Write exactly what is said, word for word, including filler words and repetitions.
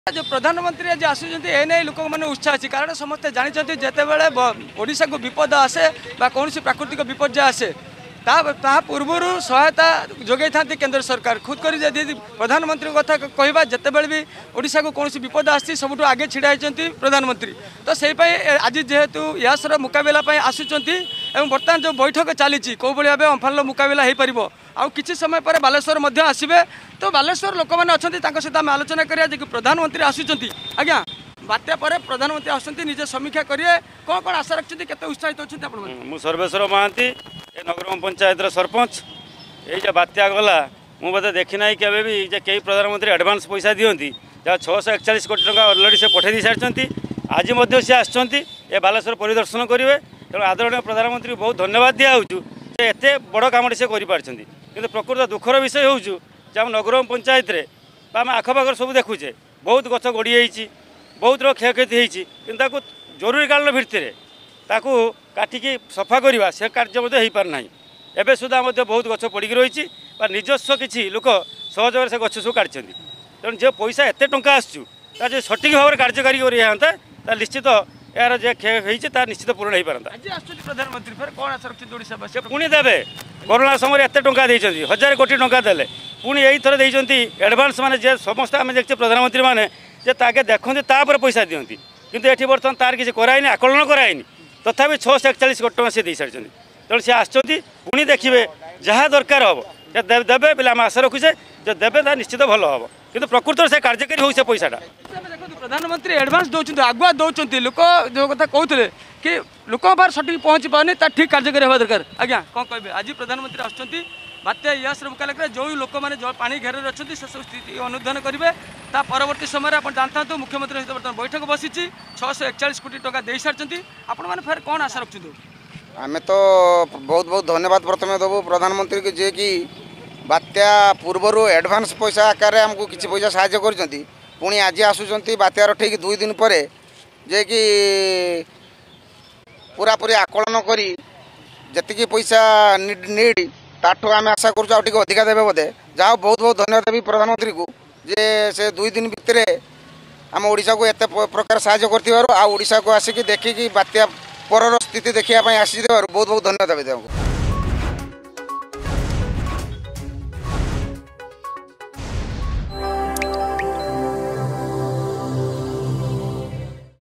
जो प्रधानमंत्री आज आसुँच एने लोक मैंने उत्साह अच्छी कारण समस्ते जानते जिते ओडिशा को विपद आसे कौन प्राकृतिक विपर्य आसे ता पूर्वर सहायता जोगे था केंद्र सरकार खुद कर प्रधानमंत्री कथा कहवा जिते भी ओडिशा को कौन विपद आसी सब आगे छिड़ा होती प्रधानमंत्री तो से आज जेहेतु यासर मुकाबला आसुँच बर्तमान जो बैठक चली कौ भाव अम्फान मुकाबला हो पार आउ किसी समय पर बालेश्वर आसबे तो बालेश्वर लोक मैंने अच्छा सहित आम आलोचना करिया कि प्रधानमंत्री आसुँच आज्ञा बात्या पर प्रधानमंत्री आसुँच निजे समीक्षा करेंगे कौन कौन आशा रखते केते उत्साहित होती मु सर्वेश्वर महांती ए नगर पंचायत सरपंच ये बात्या गला मुझे बोधे देखी ना के भी जे कई प्रधानमंत्री एडवांस पैसा दिखती जहाँ छःश एकचाश कोटी टका अलरेडी से पठे दी सारी आज सी आसुँच ए बालेश्वर परिदर्शन करेंगे तेणु आदरणीय प्रधानमंत्री बहुत धन्यवाद दिखाऊँ एत बड़ कम से कर प्रकृत दुखर विषय हूँ आम नगर पंचायत रे आम आखपाख सब देखुचे बहुत गछ गड़ी बहुत क्षयक्षति होती कि जरूरी कालन भित्तिर ताकू काटिकी सफा करवा से कार्य हो पारना एवं सुधा बहुत गछ पड़ी रही निजस्व किसी लोक सहयोग से गछ सब काटि तेणु जो पैसा एत टा आसू सठिक भाव में कार्यकारी कर निश्चित यार जे क्षय होता निश्चित पूर्ण हो पारता प्रधानमंत्री फिर कौन आशा रखते पुणी देवे कोरोना समय एत टा देते हजार कोटी टंका देले पुणी यही थर देती एडवांस माने जे समस्त आम देखते प्रधानमंत्री मैंने जे ताके देखते तापर पैसा दिखती किंतु ये बर्तमान तार किसी कराइनि आकलन कराइनि तथापि छःश एकचाश कोटी टका सी दे सारी तेणु सी आसुँच देखिए जहाँ दरकार हम देवे बोले आम आशा रखुचे जो देवे निश्चित भल हम कि प्रकृत से कार्यकारी हो पैसाटा प्रधानमंत्री एडवांस दौरान आगुआ दौरान लोक जो कथा कहते कि लोक बाहर सठिक पहुँची पारनी ठीक कार्यकारी होगा दरकार आज्ञा कौन कहे आज प्रधानमंत्री आसुँच बात्या यास मुकाबला जो लोक मैंने जो पानी घेर अच्छा से सब स्थिति अनुधान करेंगे ता परवर्ती समय आप जानता मुख्यमंत्री सहित बर्तमान बैठक बसी छःश एकचाश कोटी टका दे सारी आपण मैंने फिर कौन आशा रखुद आम तो बहुत बहुत धन्यवाद प्रथम देवु प्रधानमंत्री को जे कि बात्या पूर्वर एडवांस पैसा आकार आमको किसी पैसा साहाय्य कर पुणी आज आसुँच बात्यार ठीक दुई दिन पर जे कि पूरा पूरी आकलन करी जी पैसा नीड ताठू आम आशा करूँ अधिका देवे बोधे जहाँ बहुत बहुत धन्यवाद देवी प्रधानमंत्री को जे से दुई दिन भितर आम ओडिशा को एत प्रकार साहाय्य कर ओडिशा को आसिक देखिकी बात्या पर स्थिति देखापी आसी बहुत बहुत धन्यवाद देवी।